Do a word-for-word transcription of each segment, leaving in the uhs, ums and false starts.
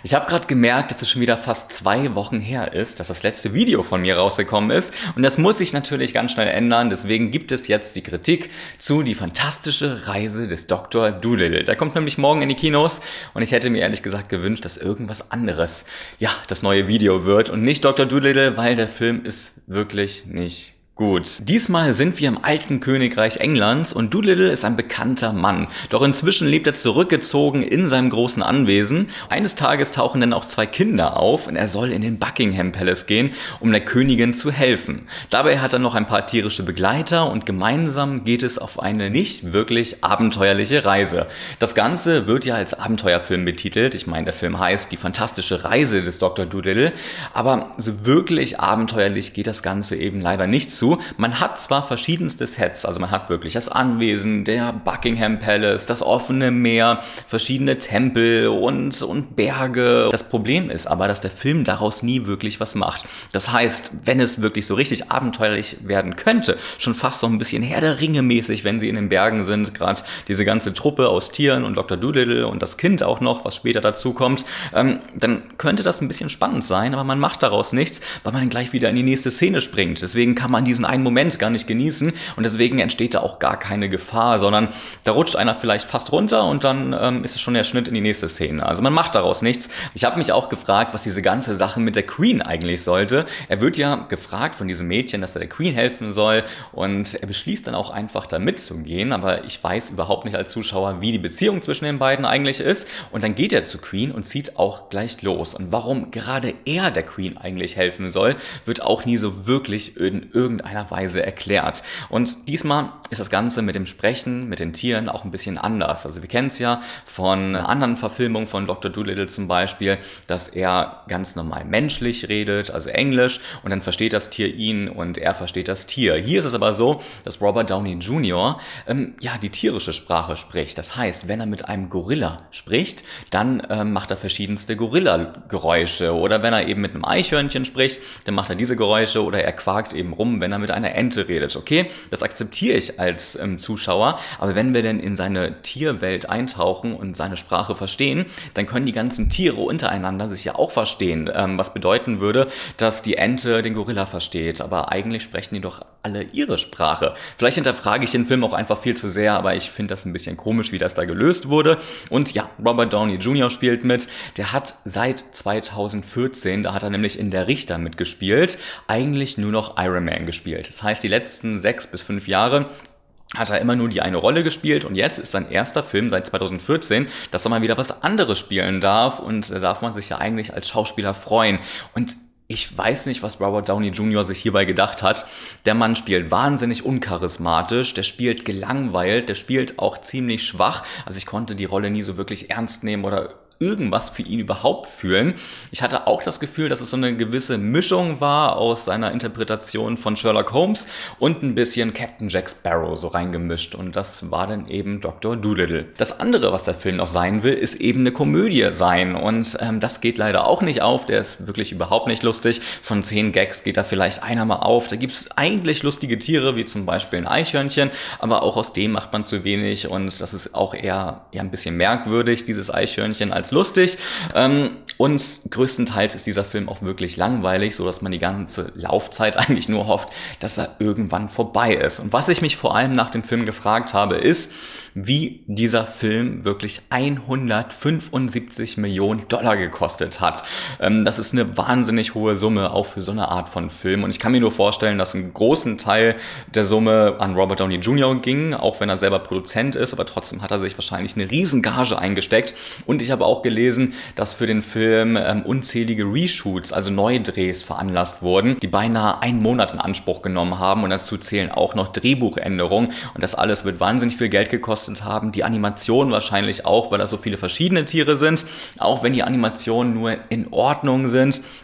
Ich habe gerade gemerkt, dass es schon wieder fast zwei Wochen her ist, dass das letzte Video von mir rausgekommen ist. Und das muss sich natürlich ganz schnell ändern. Deswegen gibt es jetzt die Kritik zu Die fantastische Reise des Doktor Dolittle. Der kommt nämlich morgen in die Kinos. Und ich hätte mir ehrlich gesagt gewünscht, dass irgendwas anderes, ja, das neue Video wird. Und nicht Doktor Dolittle, weil der Film ist wirklich nicht gut. Diesmal sind wir im alten Königreich Englands und Dolittle ist ein bekannter Mann. Doch inzwischen lebt er zurückgezogen in seinem großen Anwesen. Eines Tages tauchen dann auch zwei Kinder auf und er soll in den Buckingham Palace gehen, um der Königin zu helfen. Dabei hat er noch ein paar tierische Begleiter und gemeinsam geht es auf eine nicht wirklich abenteuerliche Reise. Das Ganze wird ja als Abenteuerfilm betitelt. Ich meine, der Film heißt Die fantastische Reise des Doktor Dolittle. Aber so wirklich abenteuerlich geht das Ganze eben leider nicht zu. Man hat zwar verschiedenste Sets, also man hat wirklich das Anwesen, der Buckingham Palace, das offene Meer, verschiedene Tempel und, und Berge. Das Problem ist aber, dass der Film daraus nie wirklich was macht. Das heißt, wenn es wirklich so richtig abenteuerlich werden könnte, schon fast so ein bisschen Herr der Ringe mäßig, wenn sie in den Bergen sind, gerade diese ganze Truppe aus Tieren und Doktor Dolittle und das Kind auch noch, was später dazu kommt, ähm, dann könnte das ein bisschen spannend sein, aber man macht daraus nichts, weil man dann gleich wieder in die nächste Szene springt. Deswegen kann man diesen einen Moment gar nicht genießen und deswegen entsteht da auch gar keine Gefahr, sondern da rutscht einer vielleicht fast runter und dann ähm, ist es schon der Schnitt in die nächste Szene. Also man macht daraus nichts. Ich habe mich auch gefragt, was diese ganze Sache mit der Queen eigentlich sollte. Er wird ja gefragt von diesem Mädchen, dass er der Queen helfen soll und er beschließt dann auch einfach da mitzugehen, aber ich weiß überhaupt nicht als Zuschauer, wie die Beziehung zwischen den beiden eigentlich ist und dann geht er zu Queen und zieht auch gleich los und warum gerade er der Queen eigentlich helfen soll, wird auch nie so wirklich in irgendeiner Weise erklärt. Und diesmal ist das Ganze mit dem Sprechen, mit den Tieren auch ein bisschen anders. Also wir kennen es ja von anderen Verfilmungen von Doktor Dolittle zum Beispiel, dass er ganz normal menschlich redet, also Englisch, und dann versteht das Tier ihn und er versteht das Tier. Hier ist es aber so, dass Robert Downey Junior ähm, ja die tierische Sprache spricht. Das heißt, wenn er mit einem Gorilla spricht, dann ähm, macht er verschiedenste Gorilla-Geräusche. Oder wenn er eben mit einem Eichhörnchen spricht, dann macht er diese Geräusche oder er quakt eben rum, wenn er mit einer Ente redet. Okay, das akzeptiere ich als ähm, Zuschauer, aber wenn wir denn in seine Tierwelt eintauchen und seine Sprache verstehen, dann können die ganzen Tiere untereinander sich ja auch verstehen, ähm, was bedeuten würde, dass die Ente den Gorilla versteht, aber eigentlich sprechen die doch alle ihre Sprache. Vielleicht hinterfrage ich den Film auch einfach viel zu sehr, aber ich finde das ein bisschen komisch, wie das da gelöst wurde. Und ja, Robert Downey Junior spielt mit. Der hat seit zweitausendvierzehn, da hat er nämlich in Der Richter mitgespielt, eigentlich nur noch Iron Man gespielt. Das heißt, die letzten sechs bis fünf Jahre hat er immer nur die eine Rolle gespielt und jetzt ist sein erster Film seit zweitausendvierzehn, dass er mal wieder was anderes spielen darf und da darf man sich ja eigentlich als Schauspieler freuen. Und ich weiß nicht, was Robert Downey Junior sich hierbei gedacht hat. Der Mann spielt wahnsinnig uncharismatisch, der spielt gelangweilt, der spielt auch ziemlich schwach. Also ich konnte die Rolle nie so wirklich ernst nehmen oder irgendwas für ihn überhaupt fühlen. Ich hatte auch das Gefühl, dass es so eine gewisse Mischung war aus seiner Interpretation von Sherlock Holmes und ein bisschen Captain Jack Sparrow so reingemischt und das war dann eben Doktor Dolittle. Das andere, was der Film noch sein will, ist eben eine Komödie sein und ähm, das geht leider auch nicht auf, der ist wirklich überhaupt nicht lustig. Von zehn Gags geht da vielleicht einer mal auf. Da gibt es eigentlich lustige Tiere, wie zum Beispiel ein Eichhörnchen, aber auch aus dem macht man zu wenig und das ist auch eher, eher ein bisschen merkwürdig, dieses Eichhörnchen als lustig ähm, und größtenteils ist dieser Film auch wirklich langweilig, so dass man die ganze Laufzeit eigentlich nur hofft, dass er irgendwann vorbei ist. Und was ich mich vor allem nach dem Film gefragt habe, ist, wie dieser Film wirklich hundertfünfundsiebzig Millionen Dollar gekostet hat. Ähm, das ist eine wahnsinnig hohe Summe, auch für so eine Art von Film. Und ich kann mir nur vorstellen, dass ein großen Teil der Summe an Robert Downey Junior ging, auch wenn er selber Produzent ist, aber trotzdem hat er sich wahrscheinlich eine riesen Gage eingesteckt. Und ich habe auch gelesen, dass für den Film ähm, unzählige Reshoots, also Neudrehs, veranlasst wurden, die beinahe einen Monat in Anspruch genommen haben. Und dazu zählen auch noch Drehbuchänderungen. Und das alles wird wahnsinnig viel Geld gekostet haben. Die Animation wahrscheinlich auch, weil da so viele verschiedene Tiere sind. Auch wenn die Animationen nur in Ordnung sind.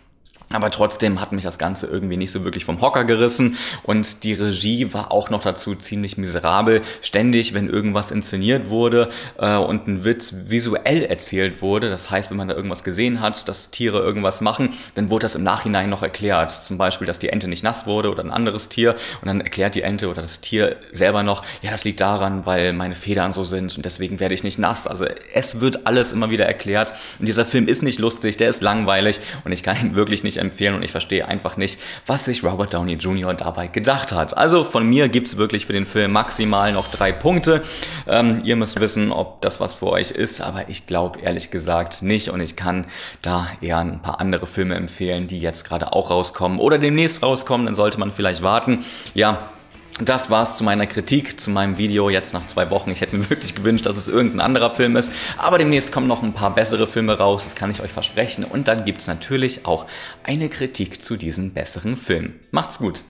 Aber trotzdem hat mich das Ganze irgendwie nicht so wirklich vom Hocker gerissen und die Regie war auch noch dazu ziemlich miserabel. Ständig, wenn irgendwas inszeniert wurde äh, und ein Witz visuell erzählt wurde, das heißt, wenn man da irgendwas gesehen hat, dass Tiere irgendwas machen, dann wurde das im Nachhinein noch erklärt. Zum Beispiel, dass die Ente nicht nass wurde oder ein anderes Tier und dann erklärt die Ente oder das Tier selber noch, ja, das liegt daran, weil meine Federn so sind und deswegen werde ich nicht nass. Also es wird alles immer wieder erklärt und dieser Film ist nicht lustig, der ist langweilig und ich kann ihn wirklich nicht empfehlen und ich verstehe einfach nicht, was sich Robert Downey Junior dabei gedacht hat. Also von mir gibt es wirklich für den Film maximal noch drei Punkte. Ähm, ihr müsst wissen, ob das was für euch ist, aber ich glaube ehrlich gesagt nicht und ich kann da eher ein paar andere Filme empfehlen, die jetzt gerade auch rauskommen oder demnächst rauskommen, dann sollte man vielleicht warten. Ja, das war's zu meiner Kritik, zu meinem Video jetzt nach zwei Wochen. Ich hätte mir wirklich gewünscht, dass es irgendein anderer Film ist, aber demnächst kommen noch ein paar bessere Filme raus, das kann ich euch versprechen. Und dann gibt's natürlich auch eine Kritik zu diesen besseren Filmen. Macht's gut!